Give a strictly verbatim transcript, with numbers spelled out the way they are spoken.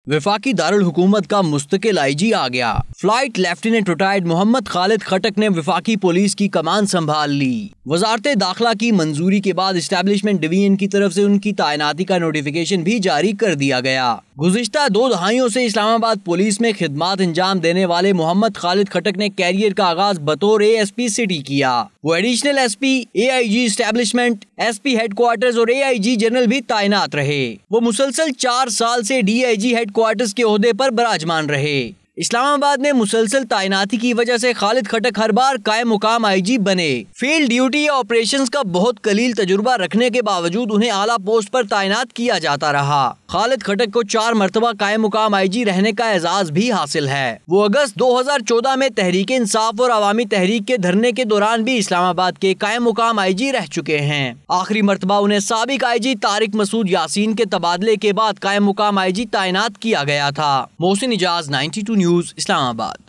وفاقی دارالحکومت کا مستقل آئی جی آ گیا۔ Flight lieutenant retired Muhammad Khalid Khattak نے وفاقی پولیس کی کمان سنبھال لی۔ وزارت داخلہ کی منظوری کے بعد اسٹیبلشمنٹ ڈویژن کی طرف سے ان کی تعیناتی کا نوٹیفیکیشن بھی جاری کر دیا گیا۔ گزشتہ دو دہائیوں سے اسلام آباد پولیس میں خدمات انجام دینے والے محمد خالد خٹک نے کیریئر کا آغاز بطور اے ایس پی سٹی کیا۔ وہ additional S P, A I G establishment, S P headquarters اور اے آئی جی جنرل بھی تعینات رہے۔ وہ مسلسل چار سال سے D I G headquarters کے عہدے پر براجمان رہے۔ اسلام آباد میں مسلسل تعیناتی کی وجہ سے خالد خٹک ہر بار قائم مقام آئی جی بنے۔ فیلڈ ڈیوٹی یا آپریشنز کا بہت قلیل تجربہ رکھنے کے باوجود انہیں اعلیٰ پوسٹ پر تعینات کیا جاتا رہا۔ خالد خٹک کو چار مرتبہ قائم مقام آئی جی رہنے کا اعزاز بھی حاصل ہے۔ وہ اگست دو ہزار چودہ میں تحریک انصاف اور عوامی تحریک کے دھرنے کے دوران بھی اسلام آباد کے قائم مقام آئی جی رہ چکے ہیں۔ آخری مرتبہ انہیں سابق آئی جی طارق مسعود یاسین کے تبادلے کے بعد قائم مقام آئی جی تعینات کیا گیا تھا۔ Mohsin Ejaz, ninety two news, اسلام آباد۔